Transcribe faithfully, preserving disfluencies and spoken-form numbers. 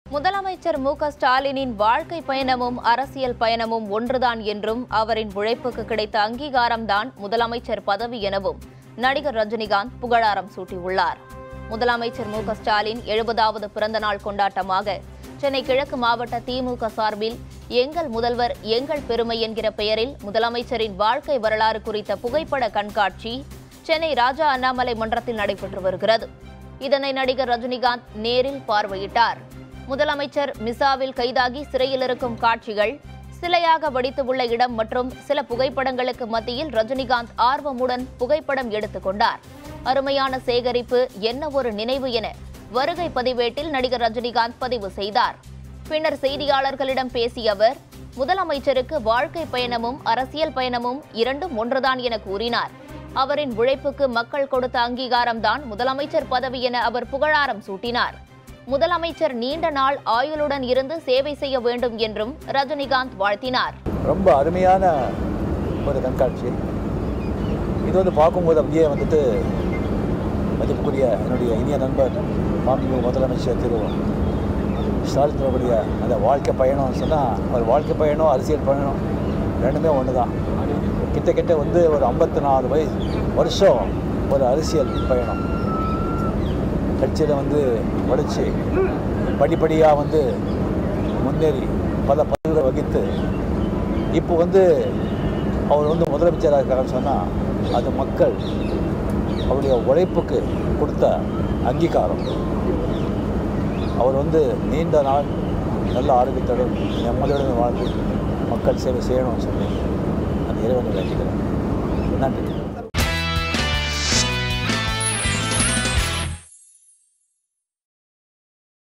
முதலமைச்சர் மு க ஸ்டாலினின் வாழ்க்கை பயணமும் அரசியல் பயணமும் ஒன்றுதான் என்றும் அவரின் உழைப்புக்கு கிடைத்த அங்கீகாரம்தான் முதலமைச்சர் பதவி எனவும் நடிகர் ரஜினிகாந்த் புகழாரம் சூட்டியுள்ளார். முதலமைச்சர் மு க ஸ்டாலின் எழுபதாவது பிறந்தநாள் கொண்டாட்டமாக சென்னை கிழக்கு மாவட்ட திமுக சார்பில் எங்கள் முதல்வர் எங்கள் பெருமை என்கிற பெயரில் முதலமைச்சரின் வாழ்க்கை வரலாறு குறித்த புகைப்பட கண்காட்சி சென்னை ராஜா அண்ணாமலை மன்றத்தில் நடைபெற்று வருகிறது. இதனை நடிகர் ரஜினிகாந்த் நேரில் பார்வையிட்டார். முதலமைச்சர் மிசாவில் கைதாகி சிறையில் இருக்கும் காட்சிகள், சிலையாக வடித்துள்ள இடம் மற்றும் சில புகைப்படங்களுக்கு மத்தியில் ரஜினிகாந்த் ஆர்வமுடன் புகைப்படம் எடுத்துக் கொண்டார். அருமையான சேகரிப்பு, என்ன ஒரு நினைவு என வருகை பதிவேட்டில் நடிகர் ரஜினிகாந்த் பதிவு செய்தார். பின்னர் செய்தியாளர்களிடம் பேசிய அவர், முதலமைச்சருக்கு வாழ்க்கை பயணமும் அரசியல் பயணமும் இரண்டும் ஒன்றுதான் என கூறினார். அவரின் உழைப்புக்கு மக்கள் கொடுத்த அங்கீகாரம்தான் முதலமைச்சர் பதவி என அவர் புகழாரம் சூட்டினார். முதலமைச்சர் நீண்ட நாள் ஆயுளுடன் இருந்து சேவை செய்ய வேண்டும் என்றும் ரஜினிகாந்த் வாழ்த்தினார். ரொம்ப அருமையான ஒரு கண்காட்சி. இது வந்து பார்க்கும்போது அப்படியே வந்துட்டு மதிப்புக்குரிய என்னுடைய இனிய நண்பர் மாண்புமிகு முதலமைச்சர் திரு ஸ்டாலினுடைய அந்த வாழ்க்கை பயணம்னு சொன்னால், ஒரு வாழ்க்கை பயணம் அரசியல் பயணம் ரெண்டுமே ஒன்று தான். கிட்ட கிட்ட வந்து ஒரு ஐம்பத்தி நாலு வயசு வருஷம் ஒரு அரசியல் பயணம். கட்சியில் வந்து உழைச்சி படிப்படியாக வந்து முன்னேறி பல பதவிகளை வகித்து இப்போ வந்து அவர் வந்து முதலமைச்சராக இருக்காங்கன்னு சொன்னால், அது மக்கள் அவருடைய உழைப்புக்கு கொடுத்த அங்கீகாரம். அவர் வந்து நீண்ட நாள் நல்ல ஆரோக்கியத்துடன் நிம்மதியுடன் வாழ்ந்து மக்கள் சேவை செய்யணும்னு சொல்லி அந்த இறைவனை வேண்டிக்கிறேன். நன்றி.